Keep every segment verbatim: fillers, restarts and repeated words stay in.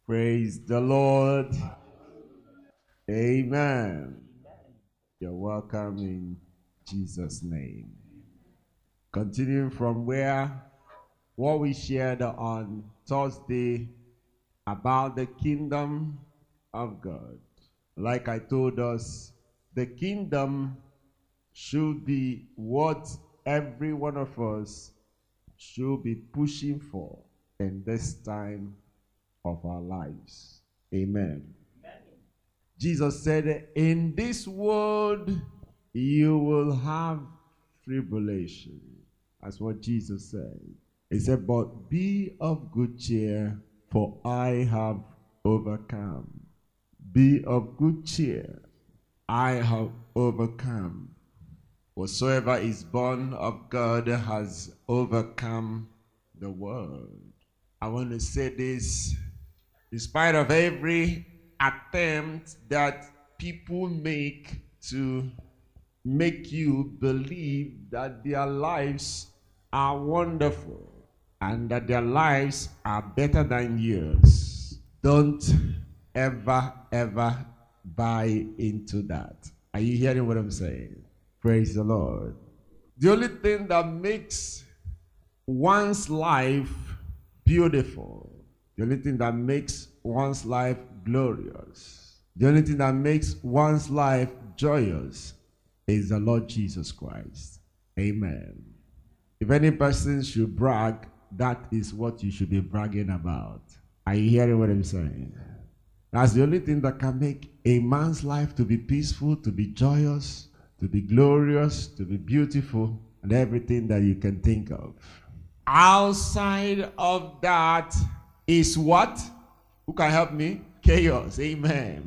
Praise the Lord. Amen. You're welcome in Jesus' name. Continuing from where what we shared on Thursday about the kingdom of God. Like I told us, the kingdom should be what every one of us should be pushing for in this time of our lives. Amen. Amen. Jesus said, in this world you will have tribulation. That's what Jesus said. He said, but be of good cheer, for I have overcome. Be of good cheer. I have overcome. Whatsoever is born of God has overcome the world. I want to say this. In spite of every attempt that people make to make you believe that their lives are wonderful and that their lives are better than yours, don't ever, ever buy into that. Are you hearing what I'm saying? Praise the Lord. The only thing that makes one's life beautiful, the only thing that makes one's life glorious, the only thing that makes one's life joyous is the Lord Jesus Christ. Amen. If any person should brag, that is what you should be bragging about. Are you hearing what I'm saying? That's the only thing that can make a man's life to be peaceful, to be joyous, to be glorious, to be beautiful, and everything that you can think of. Outside of that is what? Who can help me? Chaos. Amen.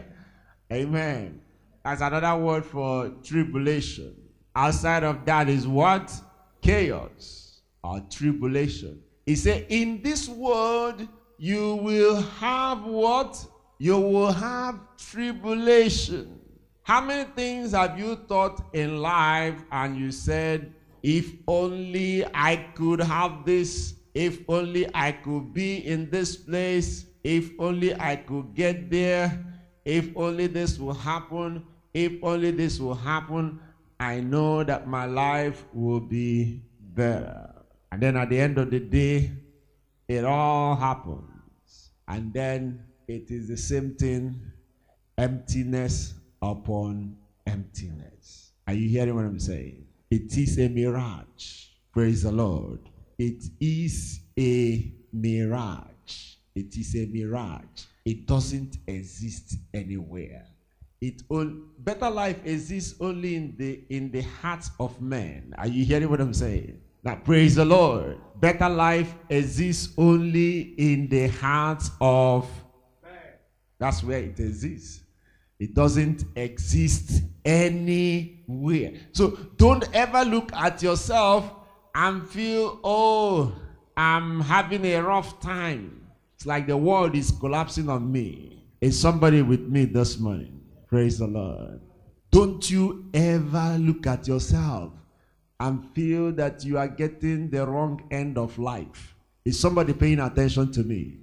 Amen. That's another word for tribulation. Outside of that is what? Chaos or tribulation. He said, in this world you will have what? You will have tribulation. How many things have you thought in life and you said, if only I could have this, if only I could be in this place, if only I could get there, if only this will happen, if only this will happen, I know that my life will be better. And then at the end of the day, it all happens. And then it is the same thing, emptiness upon emptiness. Are you hearing what I'm saying? It is a mirage. Praise the Lord. It is a mirage. It is a mirage. It doesn't exist anywhere. It all, better life exists only in the in the hearts of men. Are you hearing what I'm saying? Now praise the Lord. Better life exists only in the hearts of men. That's where it exists. It doesn't exist anywhere. So don't ever look at yourself and feel, oh, I'm having a rough time. It's like the world is collapsing on me. Is somebody with me this morning? Praise the Lord. Don't you ever look at yourself and feel that you are getting the wrong end of life. Is somebody paying attention to me?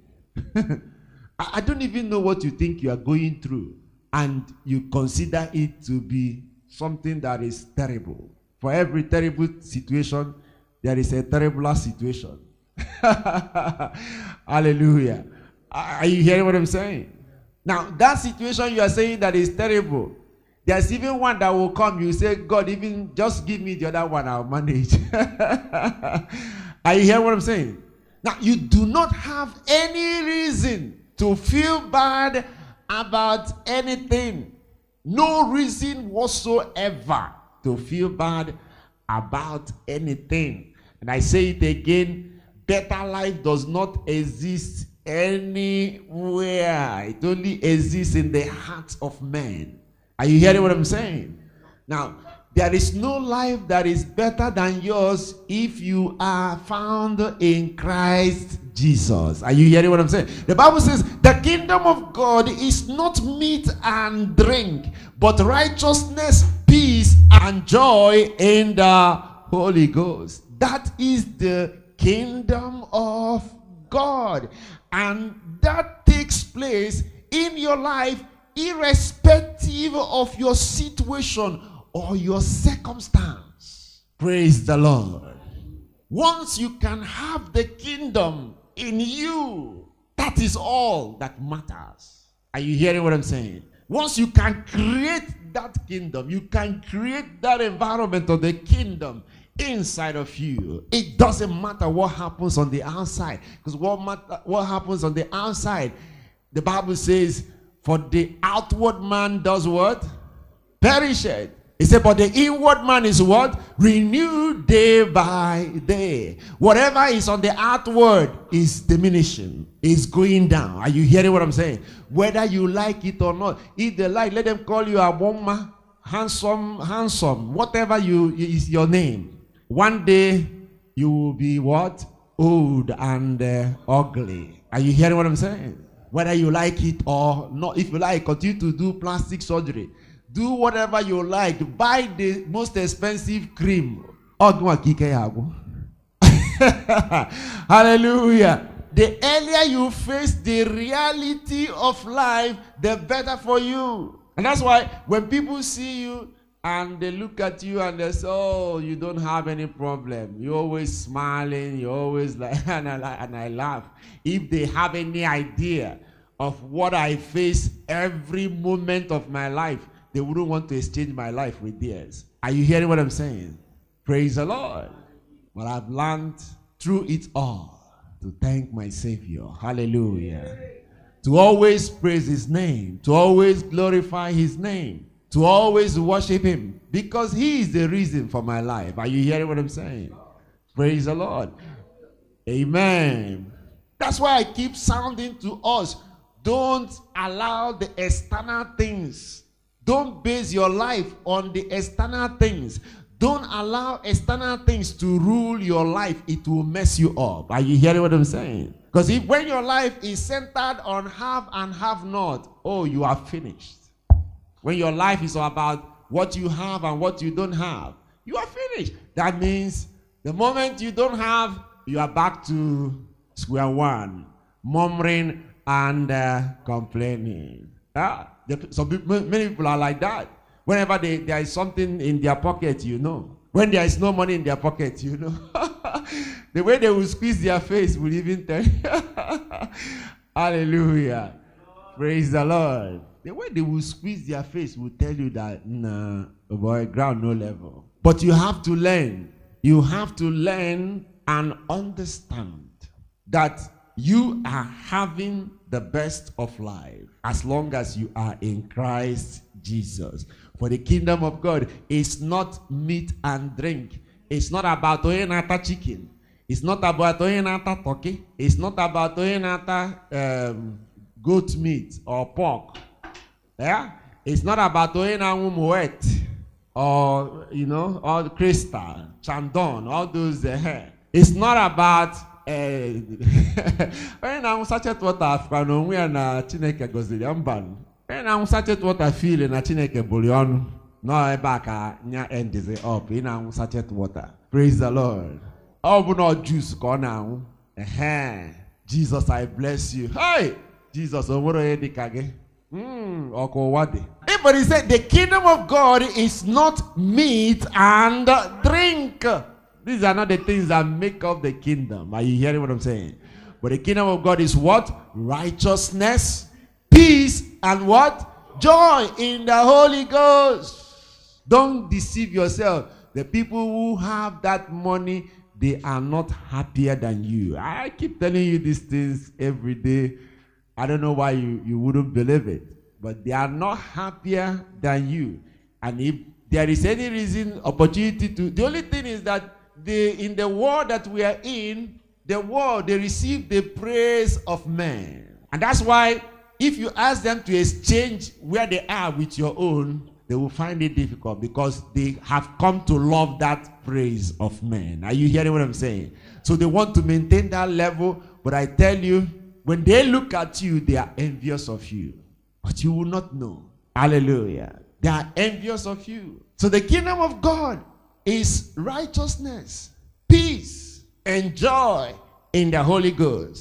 I don't even know what you think you are going through, and you consider it to be something that is terrible. For every terrible situation, there is a terribler situation. Hallelujah. Are you hearing what I'm saying? Now, that situation you are saying that is terrible, there's even one that will come, you say, God, even just give me the other one, I'll manage. Are you hearing what I'm saying? Now, you do not have any reason to feel bad about anything. No reason whatsoever to feel bad about anything. And I say it again, better life does not exist anywhere. It only exists in the hearts of men. Are you hearing what I'm saying? Now, there is no life that is better than yours if you are found in Christ Jesus. Are you hearing what I'm saying? The Bible says the kingdom of God is not meat and drink, but righteousness, peace, and joy in the Holy Ghost. That is the kingdom of God. And that takes place in your life irrespective of your situation or your circumstance. Praise the Lord. Once you can have the kingdom in you, that is all that matters. Are you hearing what I'm saying? Once you can create that kingdom, you can create that environment of the kingdom inside of you. It doesn't matter what happens on the outside. Because what, matter, what happens on the outside, the Bible says, for the outward man does what? Perisheth. It said, but the inward man is what? Renewed day by day. Whatever is on the outward is diminishing, is going down. Are you hearing what I'm saying? Whether you like it or not. If they like, let them call you a woman, handsome, handsome, whatever you is your name. One day you will be what? Old and uh, ugly. Are you hearing what I'm saying? Whether you like it or not. If you like, continue to do plastic surgery. Do whatever you like. Buy the most expensive cream. Hallelujah. The earlier you face the reality of life, the better for you. And that's why when people see you and they look at you and they say, oh, you don't have any problem. You're always smiling. You're always like, and I, and I laugh. If they have any idea of what I face every moment of my life, they wouldn't want to exchange my life with theirs. Are you hearing what I'm saying? Praise the Lord. But I've learned through it all to thank my Savior. Hallelujah. To always praise his name. To always glorify his name. To always worship him. Because he is the reason for my life. Are you hearing what I'm saying? Praise the Lord. Amen. That's why I keep sounding to us. Don't allow the external things. Don't base your life on the external things. Don't allow external things to rule your life. It will mess you up. Are you hearing what I'm saying? Because if when your life is centered on have and have not, oh, you are finished. When your life is about what you have and what you don't have, you are finished. That means the moment you don't have, you are back to square one, murmuring and uh, complaining. Uh, Some people, many people are like that. Whenever they, there is something in their pocket, you know. When there is no money in their pocket, you know. The way they will squeeze their face will even tell you. Hallelujah. Praise the Lord. The way they will squeeze their face will tell you that, nah, boy, ground no level. But you have to learn. You have to learn and understand that you are having the best of life as long as you are in Christ Jesus. For the kingdom of God is not meat and drink. It's not about oyenata chicken. It's not about oyenata turkey. It's not about oyenata um, goat meat or pork. Yeah? It's not about oyenata moet or, you know, all the crystal, chandon, all those. Uh, it's not about when I'm such a water African, we are na Chineke gozili amban. When I'm such a water feel na Chineke bullion, no ebaka nya end is up in am such a water. Praise the Lord. Oh, but not juice go now. Eh, Jesus, I bless you. Hey, Jesus, omoro edi kage. Hmm, oko wade. But he said the kingdom of God is not meat and drink. These are not the things that make up the kingdom. Are you hearing what I'm saying? But the kingdom of God is what? Righteousness, peace, and what? Joy in the Holy Ghost. Don't deceive yourself. The people who have that money, they are not happier than you. I keep telling you these things every day. I don't know why you, you wouldn't believe it. But they are not happier than you. And if there is any reason, opportunity to... The only thing is that They, in the world that we are in, the world, they receive the praise of men. And that's why if you ask them to exchange where they are with your own, they will find it difficult because they have come to love that praise of men. Are you hearing what I'm saying? So they want to maintain that level, but I tell you, when they look at you, they are envious of you. But you will not know. Hallelujah. They are envious of you. So the kingdom of God is righteousness, peace, and joy in the Holy Ghost.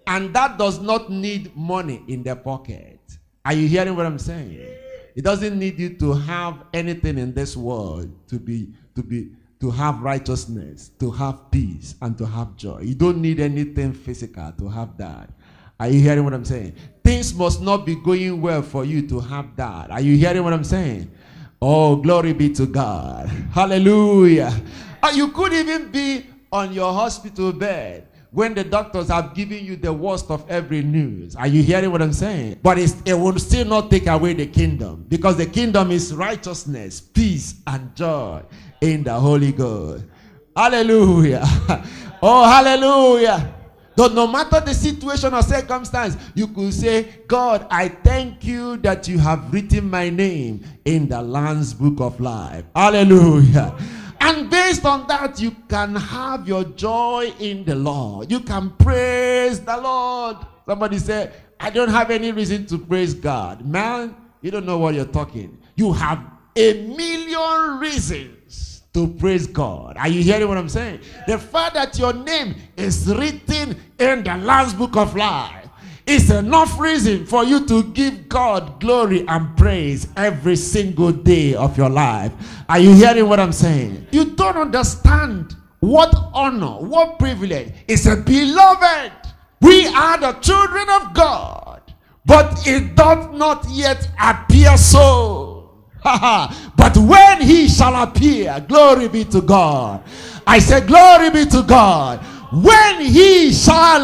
And that does not need money in their pocket. Are you hearing what I'm saying? It doesn't need you to have anything in this world to be, to be, to have righteousness, to have peace, and to have joy. You don't need anything physical to have that. Are you hearing what I'm saying? Things must not be going well for you to have that. Are you hearing what I'm saying? Oh, glory be to God. Hallelujah. Uh, you could even be on your hospital bed when the doctors have given you the worst of every news. Are you hearing what I'm saying? But it's, it will still not take away the kingdom, because the kingdom is righteousness, peace, and joy in the Holy Ghost. Hallelujah. Oh, hallelujah. So no matter the situation or circumstance, you could say, God, I thank you that you have written my name in the Lamb's book of life. Hallelujah. And based on that, you can have your joy in the Lord. You can praise the Lord. Somebody said, I don't have any reason to praise God. Man, you don't know what you're talking. You have a million reasons to praise God. Are you hearing what I'm saying? The fact that your name is written in the Lamb's book of life is enough reason for you to give God glory and praise every single day of your life. Are you hearing what I'm saying? You don't understand what honor, what privilege. It's a beloved. We are the children of God, but it doth not yet appear so. But when he shall appear, glory be to God. I say glory be to God. When he shall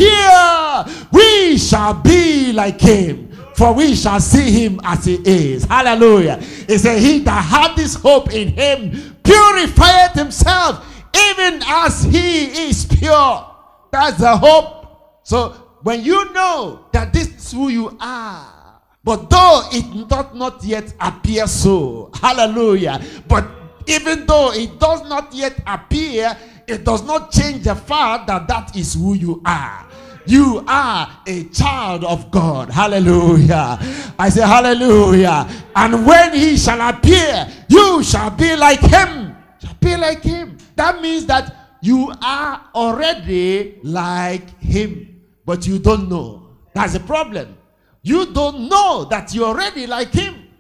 appear, we shall be like him, for we shall see him as he is. Hallelujah. He said, he that hath this hope in him purifieth himself, even as he is pure. That's the hope. So when you know that this is who you are, but though it doth not yet appear so, hallelujah, but even though it does not yet appear, it does not change the fact that that is who you are. You are a child of God. Hallelujah. I say hallelujah. And when he shall appear, you shall be like him. Shall be like him. That means that you are already like him, but you don't know. That's the problem. You don't know that you're already like him.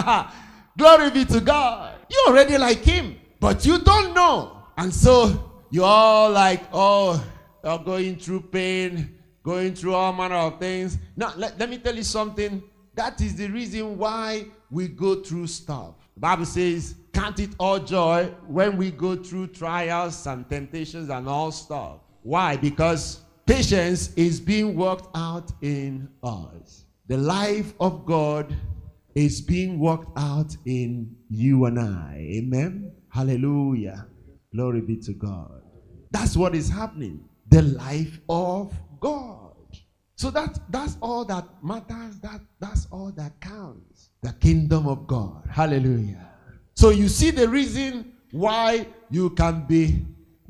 Glory be to God. You're already like him, but you don't know. And so you're all like, oh, you're going through pain, going through all manner of things. Now, let, let me tell you something. That is the reason why we go through stuff. The Bible says, count it all joy when we go through trials and temptations and all stuff. Why? Because patience is being worked out in us. The life of God is being worked out in you and I. Amen? Hallelujah. Glory be to God. That's what is happening. The life of God. So that, that's all that matters. That, that's all that counts. The kingdom of God. Hallelujah. So you see the reason why you can be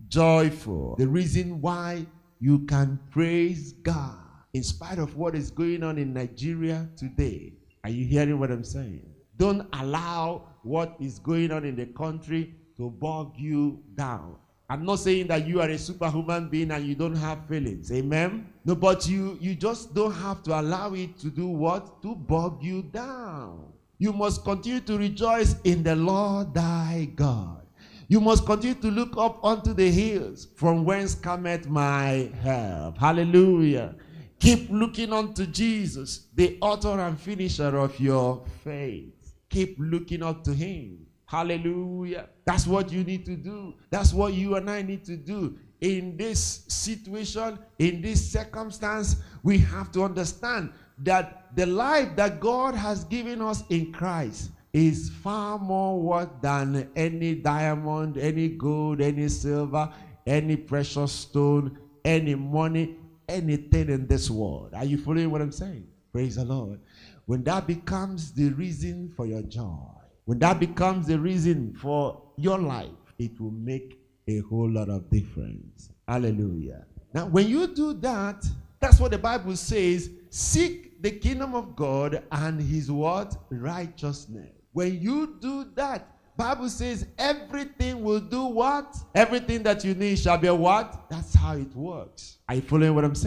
joyful. The reason why you can praise God in spite of what is going on in Nigeria today. Are you hearing what I'm saying? Don't allow what is going on in the country to bog you down. I'm not saying that you are a superhuman being and you don't have feelings. Amen? No, but you, you just don't have to allow it to do what? To bog you down. You must continue to rejoice in the Lord thy God. You must continue to look up unto the hills, from whence cometh my help. Hallelujah. Keep looking unto Jesus, the author and finisher of your faith. Keep looking up to him. Hallelujah. That's what you need to do. That's what you and I need to do. In this situation, in this circumstance, we have to understand that the life that God has given us in Christ is far more worth than any diamond, any gold, any silver, any precious stone, any money, anything in this world. Are you following what I'm saying? Praise the Lord. When that becomes the reason for your joy, when that becomes the reason for your life, it will make a whole lot of difference. Hallelujah. Now, when you do that, that's what the Bible says, seek the kingdom of God and his what? Righteousness. When you do that, Bible says everything will do what? Everything that you need shall be what? That's how it works. Are you following what I'm saying?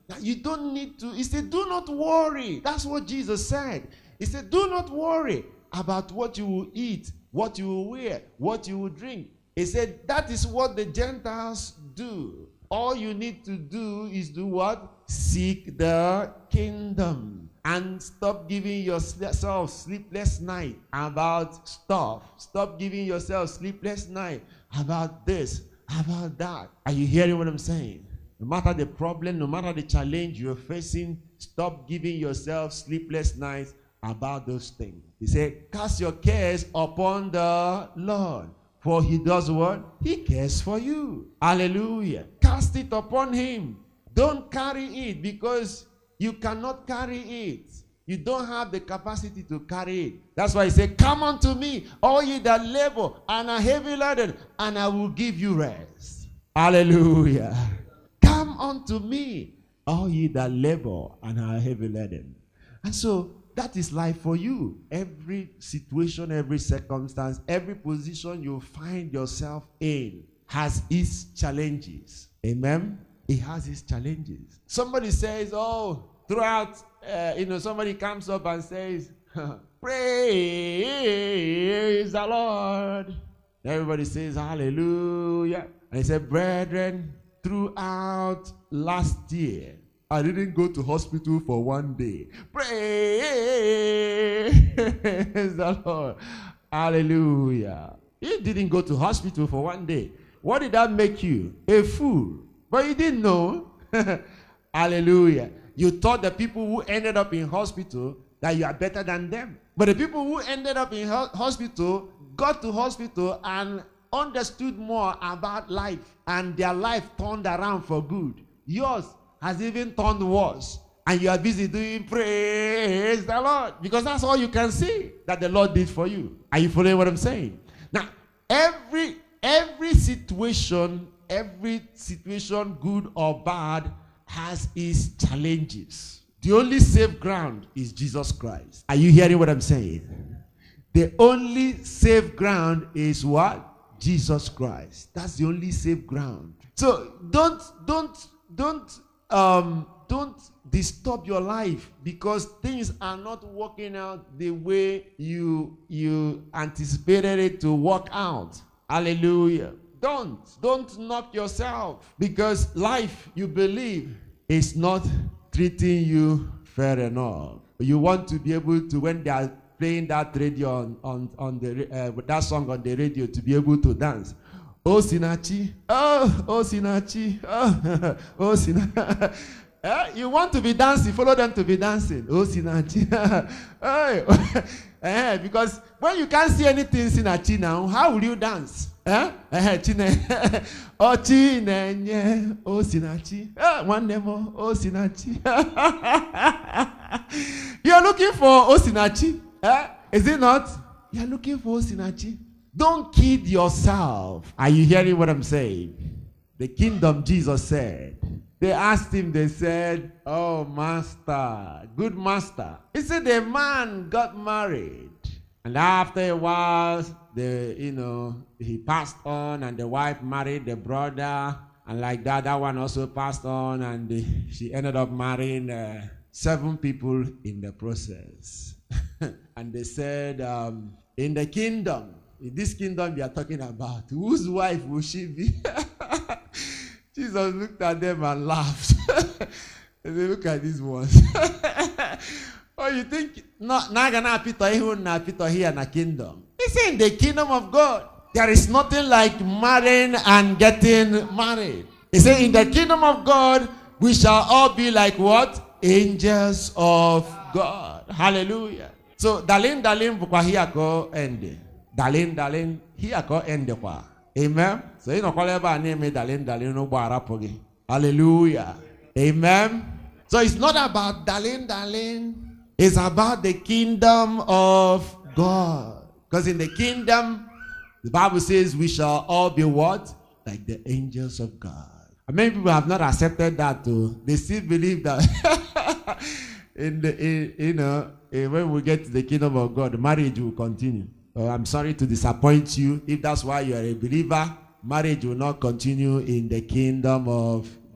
You don't need to. He said, do not worry. That's what Jesus said. He said, do not worry about what you will eat, what you will wear, what you will drink. He said, that is what the Gentiles do. All you need to do is do what? Seek the kingdom. And stop giving yourself sleepless night about stuff. Stop giving yourself sleepless night about this, about that. Are you hearing what I'm saying? No matter the problem, no matter the challenge you're facing, stop giving yourself sleepless nights about those things. He said, cast your cares upon the Lord. For he does what? He cares for you. Hallelujah. Cast it upon him. Don't carry it because you cannot carry it. You don't have the capacity to carry it. That's why he said, come unto me, all ye that labor and are heavy laden, and I will give you rest. Hallelujah. Come unto me, all ye that labor and are heavy laden. And so, that is life for you. Every situation, every circumstance, every position you find yourself in has its challenges. Amen? It has its challenges. Somebody says, oh, throughout, uh, you know, somebody comes up and says, praise the Lord. Everybody says, hallelujah. And he said, brethren, throughout last year, I didn't go to hospital for one day. Praise the Lord. Hallelujah. You didn't go to hospital for one day. What did that make you? A fool. But you didn't know. Hallelujah. You thought the people who ended up in hospital that you are better than them. But the people who ended up in ho hospital got to hospital and understood more about life. And their life turned around for good. Yours has even turned worse. And you are busy doing praise the Lord. Because that's all you can see that the Lord did for you. Are you following what I'm saying? Now, every, every situation, every situation, good or bad, has its challenges. The only safe ground is Jesus Christ. Are you hearing what I'm saying? The only safe ground is what? Jesus Christ. That's the only safe ground. So don't, don't, don't, Um, don't disturb your life because things are not working out the way you, you anticipated it to work out. Hallelujah. Don't. Don't knock yourself because life, you believe, is not treating you fair enough. You want to be able to, when they are playing that radio on, on, on the, uh, that song on the radio, to be able to dance. Oh, Sinachi. Oh, oh, Sinachi. Oh, oh, Sinachi. Eh, you want to be dancing, follow them to be dancing. Oh, Sinachi. Hey. Eh, because when you can't see anything Sinachi now, how will you dance? Eh? Eh, Chine. Oh, Chine. Oh, Sinachi. Eh, one demo. Oh, Sinachi. You're looking for Oh, Sinachi. Eh? Is it not? You're looking for Oh, Sinachi. Don't kid yourself. Are you hearing what I'm saying? The kingdom, Jesus said. They asked him, they said, oh, master, good master. He said the man got married. And after a while, the, you know, he passed on and the wife married the brother. And like that, that one also passed on and the, she ended up marrying uh, seven people in the process. And they said, um, in the kingdom, in this kingdom we are talking about, whose wife will she be? Jesus looked at them and laughed. And they look at these ones. Oh, you think not gonna Peter here in the kingdom? He said in the kingdom of God, there is nothing like marrying and getting married. He said in the kingdom of God, we shall all be like what? Angels of God. Hallelujah. So, darling, darling, bukwa here go end. Darling, darling, here go end kwa. Amen. So you know call ever name darling, darling, no barapogi. Hallelujah. Amen. So it's not about darling, darling. It's about the kingdom of God. Because in the kingdom, the Bible says we shall all be what? Like the angels of God. And many people have not accepted that too. They still believe that in the in, you know when we get to the kingdom of God, the marriage will continue. Uh, I'm sorry to disappoint you. If that's why you are a believer, marriage will not continue in the kingdom of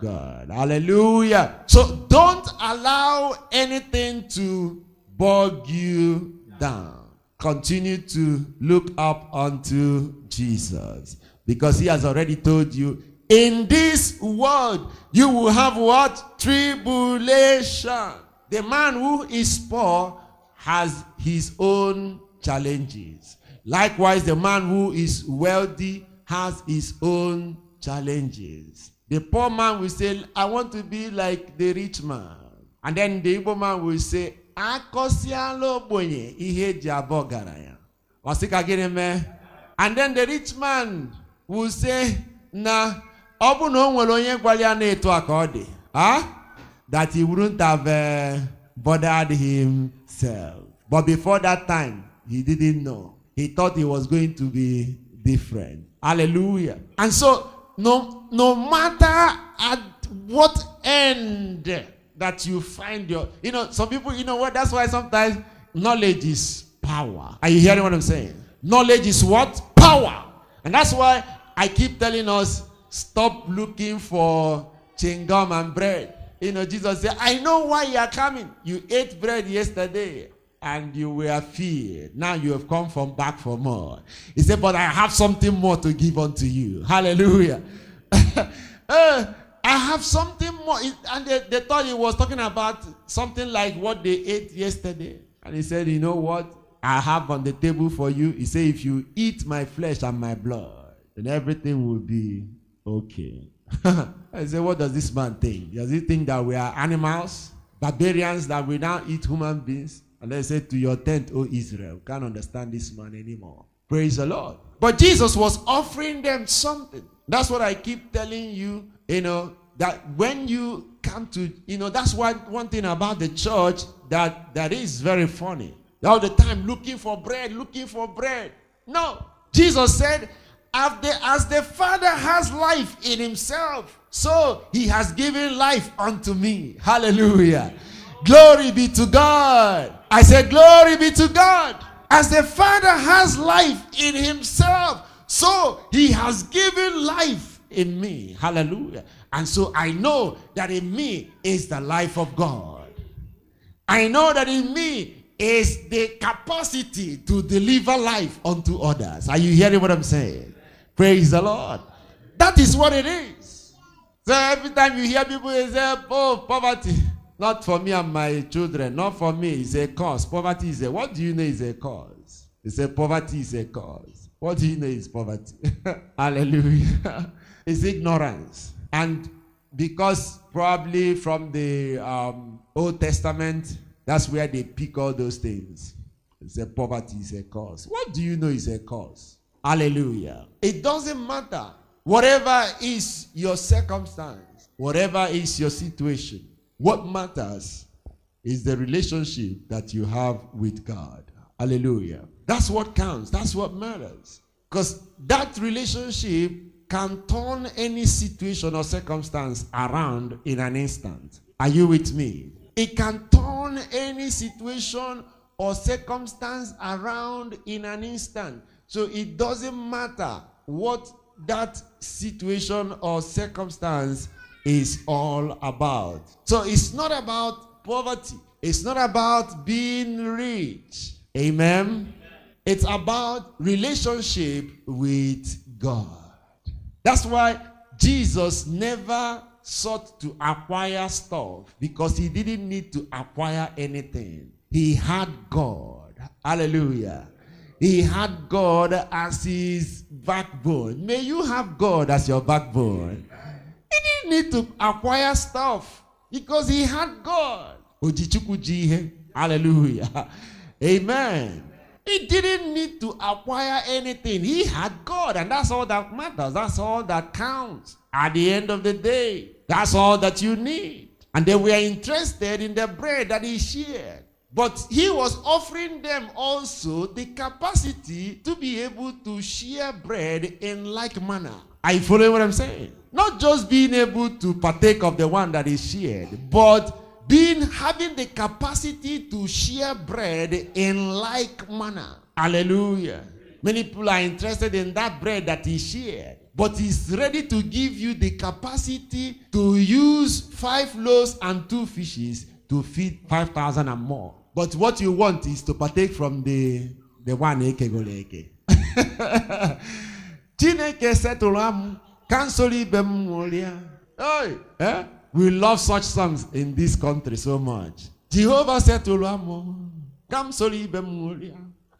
God. Hallelujah. So don't allow anything to bog you down. Continue to look up unto Jesus, because he has already told you, in this world you will have what? Tribulation. The man who is poor has his own challenges. Likewise, the man who is wealthy has his own challenges. The poor man will say, I want to be like the rich man. And then the evil man will say, Akosialo bonye ihe jabogaraya. Wasika me. And then the rich man will say, na obu no nwere onye gwalya na eto akodi. Huh? That he wouldn't have uh, bothered himself. But before that time, he didn't know. He thought he was going to be different. Hallelujah. And so, no, no matter at what end that you find your, you know, some people, you know what, that's why sometimes knowledge is power. Are you hearing what I'm saying? Knowledge is what? Power. And that's why I keep telling us, stop looking for chewing gum and bread. You know, Jesus said, I know why you are coming. You ate bread yesterday and you were filled. Now you have come from back for more. He said, but I have something more to give unto you. Hallelujah. uh, I have something more. And they, they thought he was talking about something like what they ate yesterday. And he said, you know what? I have on the table for you. He said, if you eat my flesh and my blood, then everything will be okay. I said, what does this man think? Does he think that we are animals, barbarians, that we now eat human beings? And they said, to your tent, O Israel. Can't understand this man anymore. Praise the Lord. But Jesus was offering them something. That's what I keep telling you, you know, that when you come to, you know, that's why one thing about the church that, that is very funny. All the time looking for bread, looking for bread. No. Jesus said, as the, as the Father has life in himself, so he has given life unto me. Hallelujah. Glory be to God. I said, glory be to God. As the Father has life in himself, so he has given life in me. Hallelujah. And so I know that in me is the life of God. I know that in me is the capacity to deliver life unto others. Are you hearing what I'm saying? Praise the Lord. That is what it is. So every time you hear people say, oh, poverty, not for me and my children, not for me, it's a cause. Poverty is a, what do you know is a cause? They say poverty is a cause. What do you know is poverty? Hallelujah. It's ignorance. And because probably from the um, Old Testament, that's where they pick all those things. They say poverty is a cause. What do you know is a cause? Hallelujah. It doesn't matter. Whatever is your circumstance, whatever is your situation, what matters is the relationship that you have with God. Hallelujah. That's what counts. That's what matters. Because that relationship can turn any situation or circumstance around in an instant. Are you with me? It can turn any situation or circumstance around in an instant. So it doesn't matter what that situation or circumstance is all about. So it's not about poverty. It's not about being rich. Amen? Amen. It's about relationship with God. That's why Jesus never sought to acquire stuff, because he didn't need to acquire anything. He had God. Hallelujah. He had God as his backbone. May you have God as your backbone. He didn't need to acquire stuff because he had God. Hallelujah. Amen. He didn't need to acquire anything. He had God, and that's all that matters. That's all that counts. At the end of the day, that's all that you need. And they were interested in the bread that he shared. But he was offering them also the capacity to be able to share bread in like manner. Are you following what I'm saying? Not just being able to partake of the one that is shared, but being having the capacity to share bread in like manner. Hallelujah. Many people are interested in that bread that he shared. but he's ready to give you the capacity to use five loaves and two fishes to feed five thousand and more. But what you want is to partake from the, the one eke goleke. Chineke said to Ram, cancel bemulia. Hey, eh? We love such songs in this country so much. Jehovah said to Ram, cancel bemulia.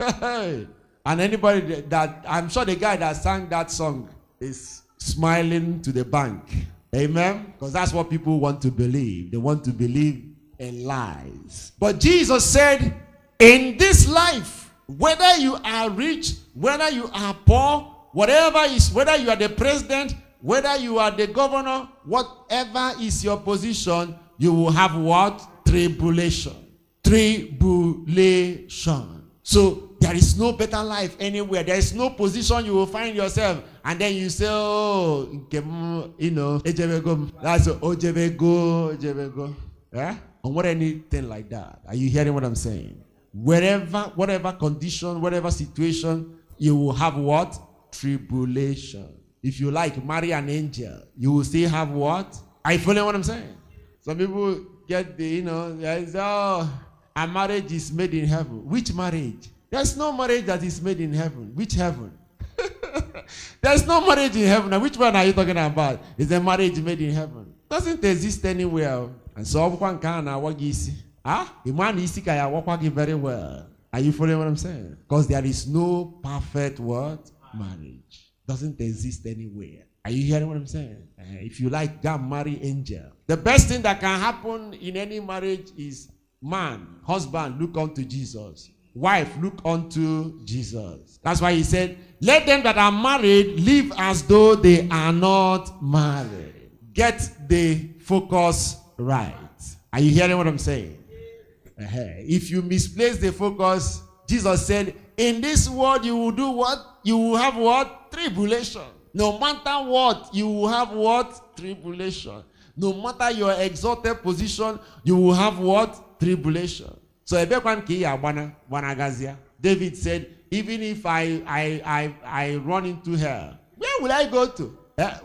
And anybody that, that, I'm sure the guy that sang that song is smiling to the bank. Amen? Because that's what people want to believe. They want to believe in lies. But Jesus said, in this life, whether you are rich, whether you are poor, whatever is, whether you are the president, whether you are the governor, whatever is your position, you will have what? Tribulation. Tribulation. So there is no better life anywhere. There is no position you will find yourself. And then you say, oh, you know, that's ojebego, ojebego. Yeah? Or what anything like that. Are you hearing what I'm saying? Wherever, whatever condition, whatever situation, you will have what? Tribulation. If you like, marry an angel, you will still have what? Are you following what I'm saying? Some people get the, you know, they say, oh, a marriage is made in heaven. Which marriage? There's no marriage that is made in heaven. Which heaven? There's no marriage in heaven. Now, which one are you talking about? Is a marriage made in heaven? Doesn't exist anywhere. And so, ah, the man is sick. I walk very well. Are you following what I'm saying? Because there is no perfect what? Marriage. Doesn't exist anywhere. Are you hearing what I'm saying? Uh, if you like, go marry angel. The best thing that can happen in any marriage is man, husband, look unto Jesus. Wife, look unto Jesus. That's why he said, let them that are married live as though they are not married. Get the focus right. Are you hearing what I'm saying? Uh-huh. If you misplace the focus, Jesus said, in this world you will do what? You will have what? Tribulation. No matter what, you will have what? Tribulation. No matter your exalted position, you will have what? Tribulation. So David said, even if I I I, I run into hell, where will I go to?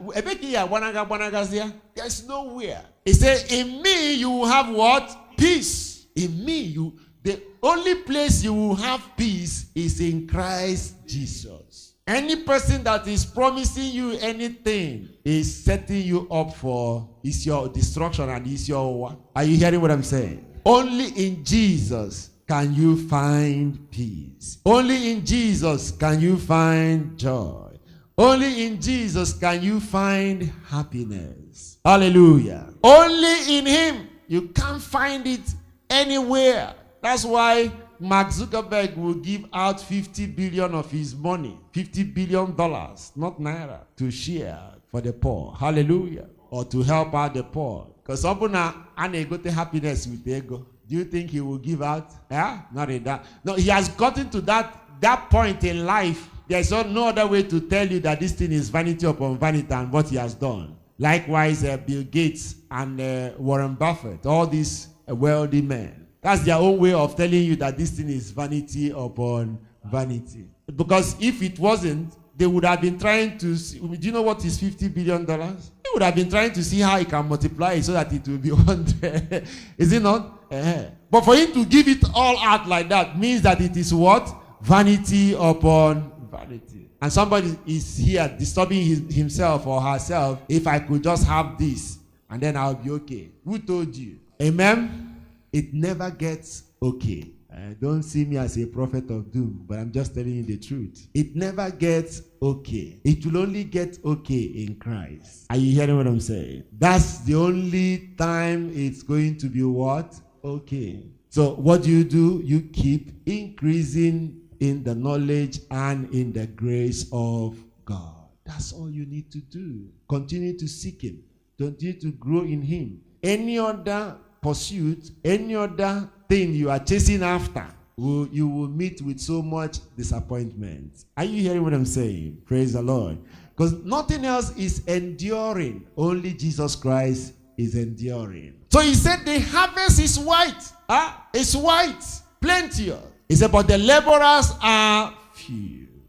There's nowhere. He said, in me you will have what? Peace. In me, you the only place you will have peace is in Christ Jesus. Any person that is promising you anything is setting you up for is your destruction and is your. Are you hearing what I'm saying? Only in Jesus can you find peace. Only in Jesus can you find joy. Only in Jesus can you find happiness. Hallelujah. Only in him. You can't find it anywhere. That's why Mark Zuckerberg will give out fifty billion of his money, fifty billion dollars, not naira, to share for the poor. Hallelujah. Or to help out the poor. Because someone has got happiness with ego. Do you think he will give out? Yeah? Not in that. No, he has gotten to that, that point in life. There's no other way to tell you that this thing is vanity upon vanity and what he has done. Likewise, uh, Bill Gates and uh, Warren Buffett, all these uh, wealthy men. That's their own way of telling you that this thing is vanity upon vanity. Because if it wasn't, they would have been trying to see, do you know what is fifty billion dollars? They would have been trying to see how he can multiply it so that it will be one hundred. Is it not? Uh-huh. But for him to give it all out like that means that it is what? Vanity upon vanity. And somebody is here disturbing his, himself or herself. If I could just have this, and then I'll be okay. Who told you? Amen? It never gets okay. Uh, don't see me as a prophet of doom, but I'm just telling you the truth. It never gets okay. It will only get okay in Christ. Are you hearing what I'm saying? That's the only time it's going to be what? Okay. So what do you do? You keep increasing in the knowledge and in the grace of God. That's all you need to do. Continue to seek him. Continue to grow in him. Any other pursuit, any other thing you are chasing after, will, you will meet with so much disappointment. Are you hearing what I'm saying? Praise the Lord. Because nothing else is enduring. Only Jesus Christ is enduring. So he said the harvest is white. Huh? It's white. Plenty. He said, but the laborers are few.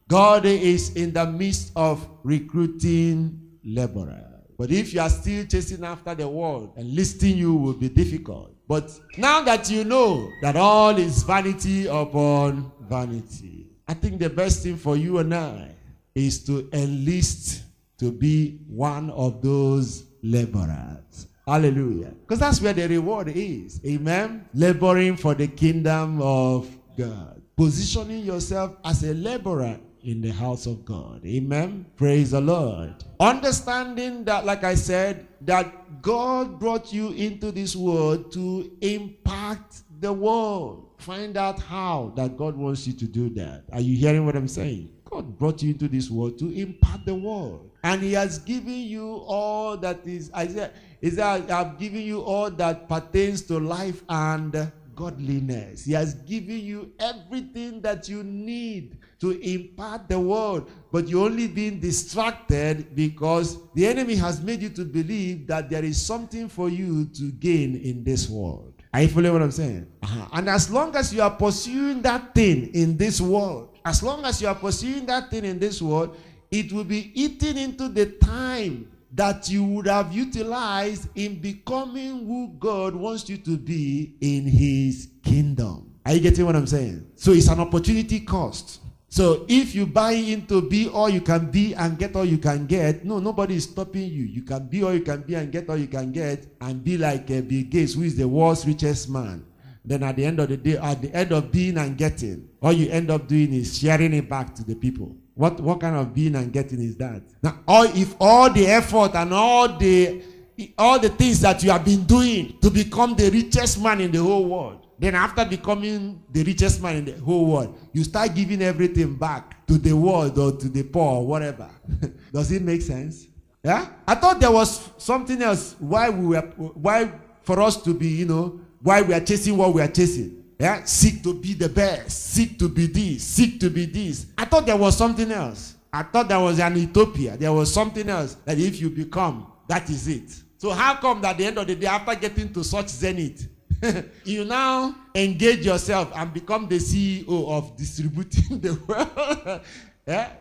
God is in the midst of recruiting laborers. But if you are still chasing after the world, enlisting you will be difficult. But now that you know that all is vanity upon vanity, I think the best thing for you and I is to enlist to be one of those laborers. Hallelujah. Because that's where the reward is. Amen. Laboring for the kingdom of God. Positioning yourself as a laborer in the house of God. Amen. Praise the Lord. Understanding that, like I said, that God brought you into this world to impact the world. Find out how that God wants you to do that. Are you hearing what I'm saying? God brought you into this world to impact the world. And he has given you all that is, I said, is that I've given you all that pertains to life and godliness. He has given you everything that you need to impart the world, but you're only being distracted because the enemy has made you to believe that there is something for you to gain in this world. Are you following what I'm saying? Uh-huh. And as long as you are pursuing that thing in this world, as long as you are pursuing that thing in this world, it will be eaten into the time that you would have utilized in becoming who God wants you to be in his kingdom. Are you getting what I'm saying? So it's an opportunity cost. So if you buy into be all you can be and get all you can get, no, nobody is stopping you. You can be all you can be and get all you can get and be like uh, Bill Gates, who is the world's richest man. Then at the end of the day, at the end of being and getting, all you end up doing is sharing it back to the people. What, what kind of being and getting is that? Now, all, if all the effort and all the, all the things that you have been doing to become the richest man in the whole world, then after becoming the richest man in the whole world, you start giving everything back to the world or to the poor or whatever. Does it make sense? Yeah? I thought there was something else why we were, why for us to be, you know, why we are chasing what we are chasing. Yeah? Seek to be the best. Seek to be this. Seek to be this. I thought there was something else. I thought there was an utopia. There was something else that if you become, that is it. So how come that at the end of the day, after getting to such zenith, you now engage yourself and become the C E O of distributing the world? Yeah?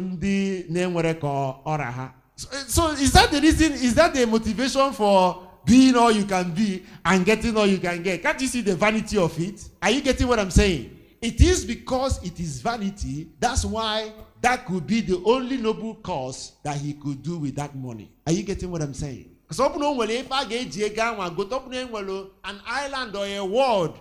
So, so is that the reason, is that the motivation for being all you can be and getting all you can get? Can't you see the vanity of it? Are you getting what I'm saying? It is because it is vanity. That's why that could be the only noble cause that he could do with that money. Are you getting what I'm saying? Because if I get an island or a world,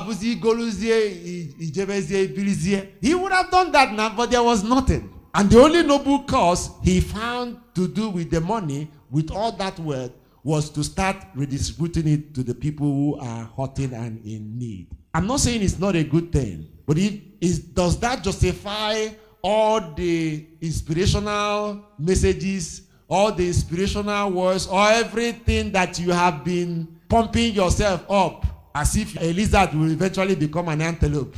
he would have done that now, but there was nothing. And the only noble cause he found to do with the money, with all that wealth, was to start redistributing it to the people who are hurting and in need. I'm not saying it's not a good thing, but it is, does that justify all the inspirational messages, all the inspirational words, or everything that you have been pumping yourself up as if a lizard will eventually become an antelope?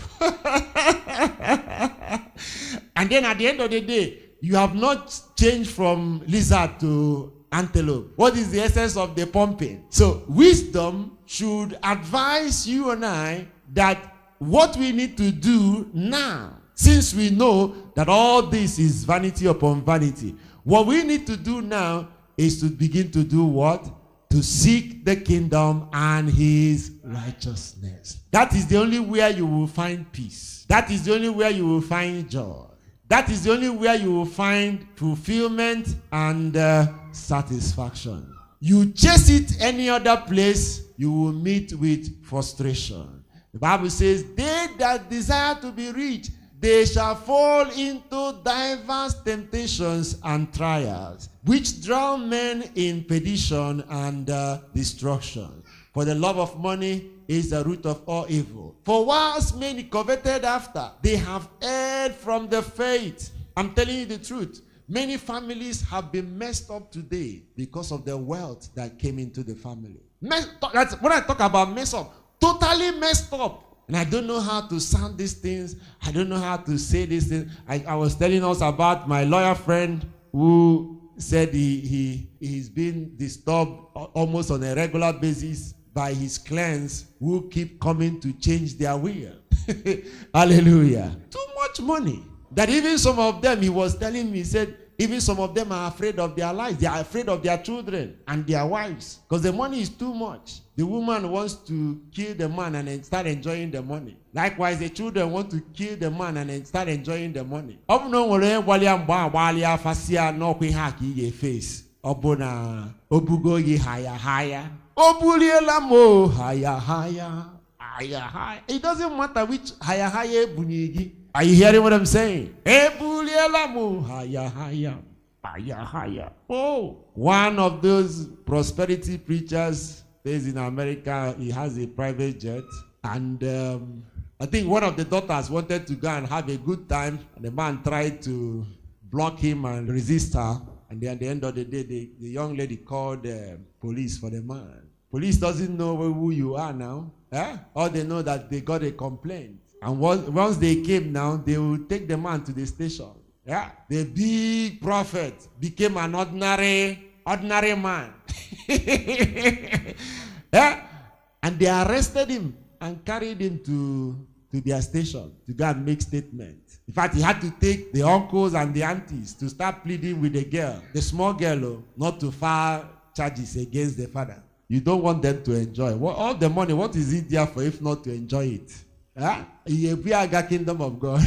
And then at the end of the day, you have not changed from lizard to antelope. What is the essence of the pumping? So wisdom should advise you and I that what we need to do now, since we know that all this is vanity upon vanity, what we need to do now is to begin to do what? To seek the kingdom and his righteousness. That is the only way you will find peace. That is the only way you will find joy. That is the only way you will find fulfillment and uh, satisfaction. You chase it any other place, you will meet with frustration. The Bible says, they that desire to be rich, they shall fall into diverse temptations and trials, which drown men in perdition and uh, destruction. For the love of money is the root of all evil. For whilst many coveted after, they have erred from the faith. I'm telling you the truth. Many families have been messed up today because of the wealth that came into the family. Mess, that's, when I talk about mess up, totally messed up. And I don't know how to sound these things. I don't know how to say these things. I, I was telling us about my lawyer friend who said he, he, he's been disturbed almost on a regular basis by his clients who keep coming to change their will. Hallelujah. Too much money. That even some of them, he was telling me, he said, even some of them are afraid of their lives. They are afraid of their children and their wives. Because the money is too much. The woman wants to kill the man and then start enjoying the money. Likewise, the children want to kill the man and then start enjoying the money. Face. Obuna obugo ye higher higher. Obuliela mo higher higher. Higher higher. It doesn't matter which higher higher bunigi. Are you hearing what I'm saying? Ebuliela mo higher higher. Higher higher. Oh, one of those prosperity preachers based in America, he has a private jet, and um, I think one of the daughters wanted to go and have a good time, and the man tried to block him and resist her. And then at the end of the day, the, the young lady called the uh, police for the man. Police doesn't know who you are now. Eh? All they know that they got a complaint. And once, once they came now, they will take the man to the station. Yeah? The big prophet became an ordinary, ordinary man. Yeah? And they arrested him and carried him to, to their station to go and make statement. In fact, he had to take the uncles and the aunties to start pleading with the girl, the small girl, oh, not to file charges against the father. You don't want them to enjoy. Well, all the money, what is it there for if not to enjoy it? Huh? We are the kingdom of God.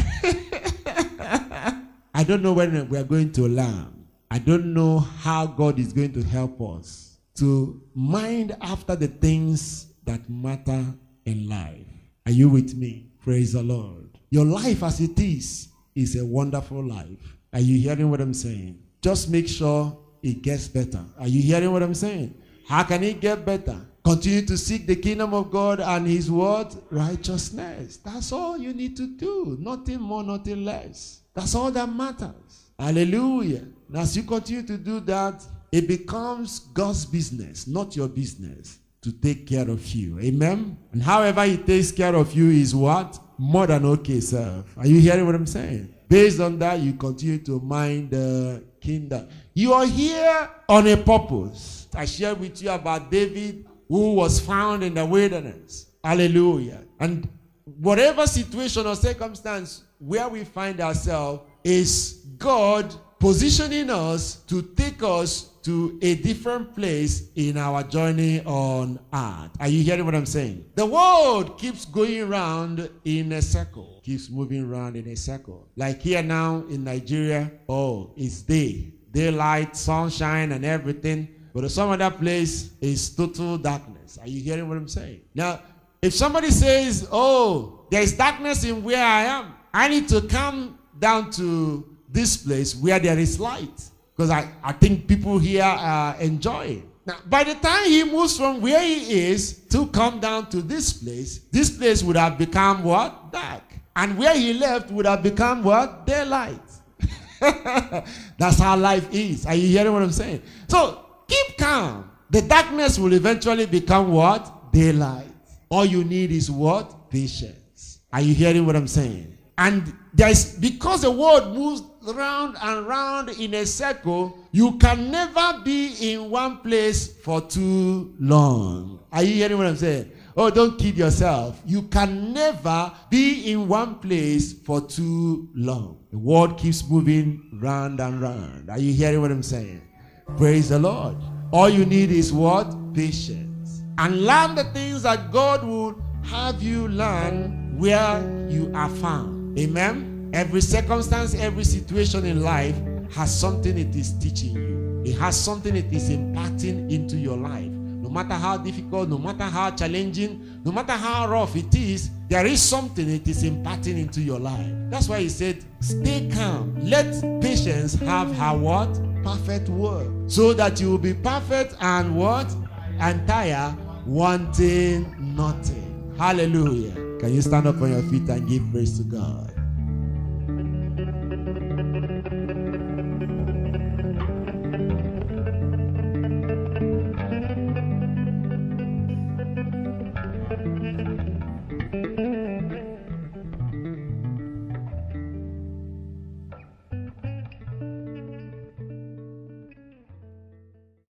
I don't know when we are going to learn. I don't know how God is going to help us to mind after the things that matter in life. Are you with me? Praise the Lord. Your life as it is is a wonderful life. Are you hearing what I'm saying? Just make sure it gets better. Are you hearing what I'm saying? How can it get better? Continue to seek the kingdom of God and his word, righteousness. That's all you need to do. Nothing more, nothing less. That's all that matters. Hallelujah. And as you continue to do that, it becomes God's business, not your business, to take care of you. Amen? And however he takes care of you is what? More than okay, sir. Are you hearing what I'm saying? Based on that, you continue to mind the kingdom. You are here on a purpose. I shared with you about David, who was found in the wilderness. Hallelujah. And whatever situation or circumstance where we find ourselves is God positioning us to take us to a different place in our journey on earth. Are you hearing what I'm saying? The world keeps going around in a circle. Keeps moving around in a circle. Like here now in Nigeria, oh, it's day. Daylight, sunshine, and everything. But some other place is total darkness. Are you hearing what I'm saying? Now, if somebody says, oh, there is darkness in where I am, I need to come down to this place where there is light. Because I, I think people here are enjoying. Now, by the time he moves from where he is to come down to this place, this place would have become what? Dark. And where he left would have become what? Daylight. That's how life is. Are you hearing what I'm saying? So, keep calm. The darkness will eventually become what? Daylight. All you need is what? Patience. Are you hearing what I'm saying? And there's, because the world moves round and round in a circle, you can never be in one place for too long. Are you hearing what I'm saying? Oh, don't kid yourself. You can never be in one place for too long. The world keeps moving round and round. Are you hearing what I'm saying? Praise the Lord. All you need is what? Patience. And learn the things that God will have you learn where you are found. Amen? Every circumstance, every situation in life has something it is teaching you. It has something it is impacting into your life. No matter how difficult, no matter how challenging, no matter how rough it is, there is something it is impacting into your life. That's why he said, stay calm. Let patience have her what? Perfect work. So that you will be perfect and what? Entire, wanting nothing. Hallelujah. Can you stand up on your feet and give praise to God?